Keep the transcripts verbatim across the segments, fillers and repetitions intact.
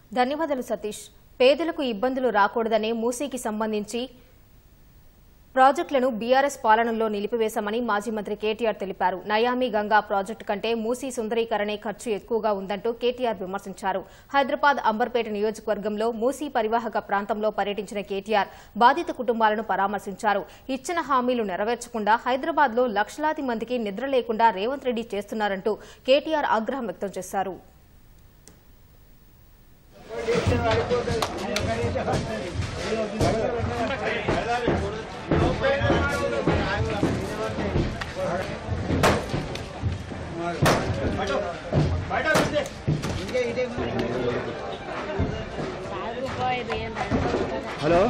ధన్యవాదాలు సతీష్. పేదలకు ఇబ్బందులు రాకూడదనే మూసీకి సంబంధించి ప్రాజెక్టులను బీఆర్ఎస్ పాలనలో నిలిపివేశామని మాజీ మంత్రి కేటీఆర్ తెలిపారు. నయామి గంగా ప్రాజెక్టు కంటే మూసీ సుందరీకరణే ఖర్చు ఎక్కువగా ఉందంటూ కేటీఆర్ విమర్శించారు. హైదరాబాద్ అంబర్పేట నియోజకవర్గంలో మూసీ పరివాహక ప్రాంతంలో పర్యటించిన కేటీఆర్ బాధిత కుటుంబాలను పరామర్శించారు. ఇచ్చిన హామీలు నెరవేర్చకుండా హైదరాబాద్లో లక్షలాది మందికి నిద్ర లేకుండా రేవంత్ రెడ్డి చేస్తున్నారంటూ కేటీఆర్ ఆగ్రహం వ్యక్తం చేశారు. హలో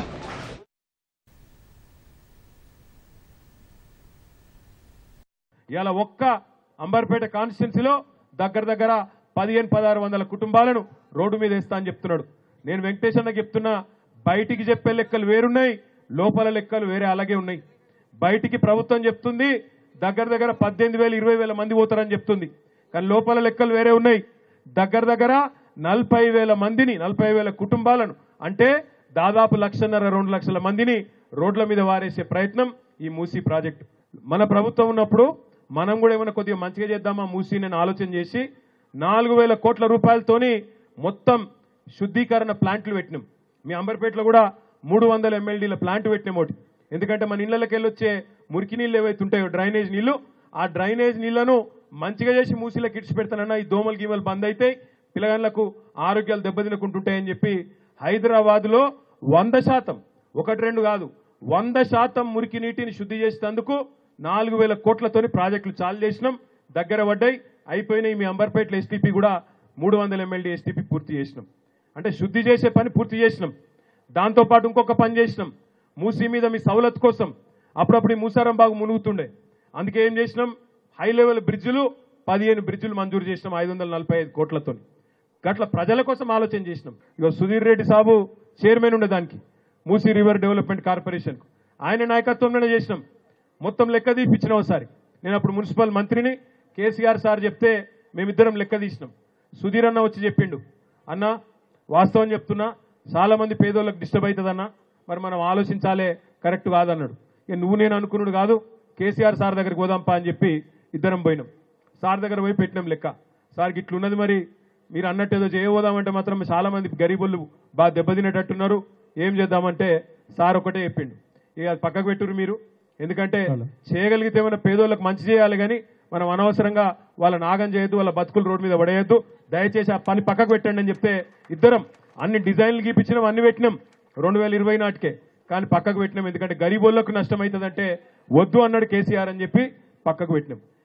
ఇవాళ ఒక్క అంబర్పేట కాన్స్టిట్యున్సీలో దగ్గర దగ్గర పదిహేను పదహారు వందల కుటుంబాలను రోడ్డు మీద వేస్తా అని చెప్తున్నాడు. నేను వెంకటేష్ అన్న చెప్తున్నా, బయటికి చెప్పే లెక్కలు వేరున్నాయి, లోపల లెక్కలు వేరే అలాగే ఉన్నాయి. బయటికి ప్రభుత్వం చెప్తుంది దగ్గర దగ్గర పద్దెనిమిది వేల ఇరవై వేల మంది పోతారని చెప్తుంది, కానీ లోపల లెక్కలు వేరే ఉన్నాయి. దగ్గర దగ్గర నలభై వేల మందిని నలభై వేల కుటుంబాలను అంటే దాదాపు లక్షన్నర రెండు లక్షల మందిని రోడ్ల మీద వారేసే ప్రయత్నం ఈ మూసీ ప్రాజెక్టు. మన ప్రభుత్వం ఉన్నప్పుడు మనం కూడా ఏమైనా కొద్దిగా మంచిగా చేద్దామా మూసీ నేను ఆలోచన చేసి నాలుగు వేల కోట్ల రూపాయలతోని మొత్తం శుద్ధీకరణ ప్లాంట్లు పెట్టినాం. మీ అంబర్పేటలో కూడా మూడు వందల ఎంఎల్డీల ప్లాంట్ పెట్టినాం ఒకటి. ఎందుకంటే మన ఇళ్లకి వెళ్ళి వచ్చే మురికి నీళ్ళు ఏవైతే ఉంటాయో డ్రైనేజ్ నీళ్లు, ఆ డ్రైనేజ్ నీళ్లను మంచిగా చేసి మూసీలకు ఇడిచి పెడతానన్నా ఈ దోమలు గీమలు బంద్ అయితే పిల్లగాళ్లకు ఆరోగ్యాలు దెబ్బతినకుంటుంటాయని చెప్పి హైదరాబాద్లో వంద శాతం ఒకటి రెండు కాదు వంద శాతం మురికి నీటిని శుద్ధి చేసేందుకు నాలుగు వేల కోట్లతోని ప్రాజెక్టులు చాలు చేసినాం. దగ్గర పడ్డాయి, అయిపోయినాయి. మీ అంబర్పేటలో ఎస్టీపీ కూడా మూడు వందల ఎంఎల్డీ ఎస్టీపీ పూర్తి చేసినాం. అంటే శుద్ధి చేసే పని పూర్తి చేసినాం. దాంతోపాటు ఇంకొక పని చేసినాం, మూసీ మీద మీ సౌలత్ కోసం అప్పుడప్పుడు ఈ మూసారం బాగు మునుగుతుండే, అందుకే ఏం చేసినాం, హై లెవెల్ బ్రిడ్జిలు పదిహేను బ్రిడ్జిలు మంజూరు చేసినాం ఐదు వందల నలభై ఐదు కోట్లతో. గట్ల ప్రజల కోసం ఆలోచన చేసినాం. ఇక సుధీర్ రెడ్డి సాబు చైర్మన్ ఉండే దానికి మూసీ రివర్ డెవలప్మెంట్ కార్పొరేషన్కు, ఆయన నాయకత్వంలోనే చేసినాం. మొత్తం లెక్క తీపిచ్చినాం ఒకసారి. నేను అప్పుడు మున్సిపల్ మంత్రిని, కేసీఆర్ సార్ చెప్తే మేమిద్దరం లెక్క తీసినాం. సుధీర్ అన్న వచ్చి చెప్పిండు, అన్న వాస్తవం చెప్తున్నా చాలా మంది పేదోళ్ళకి డిస్టర్బ్ అవుతుందన్నా, మరి మనం ఆలోచించాలే, కరెక్ట్ కాదన్నాడు. ఇక నువ్వు నేను అనుకున్నాడు కాదు, కేసీఆర్ సార్ దగ్గరికి పోదాంపా అని చెప్పి ఇద్దరం పోయినాం. సార్ దగ్గర పోయి పెట్టినాం లెక్క. సార్కి ఇట్లున్నది, మరి మీరు అన్నట్టు ఏదో చేయబోదామంటే మాత్రం చాలా మంది గరీబులు బాగా దెబ్బతినేటట్టున్నారు, ఏం చేద్దామంటే సార్ ఒకటే చెప్పిండు, ఇక అది పక్కకు పెట్టురు మీరు, ఎందుకంటే చేయగలిగితే ఏమైనా పేదోళ్ళకి మంచి చేయాలి, కానీ మనం అనవసరంగా వాళ్ళ నాగం చేయొద్దు, వాళ్ళ బతుకులు రోడ్డు మీద పడేయద్దు, దయచేసి ఆ పని పక్కకు పెట్టండి అని చెప్తే ఇద్దరం అన్ని డిజైన్లు గీపించినాం, అన్ని పెట్టినాం రెండు వేల ఇరవై నాటికే, కానీ పక్కకు పెట్టినాం. ఎందుకంటే గరీబోళ్ళకు నష్టం అవుతుందంటే వద్దు అన్నాడు కేసీఆర్ అని చెప్పి పక్కకు పెట్టినాం.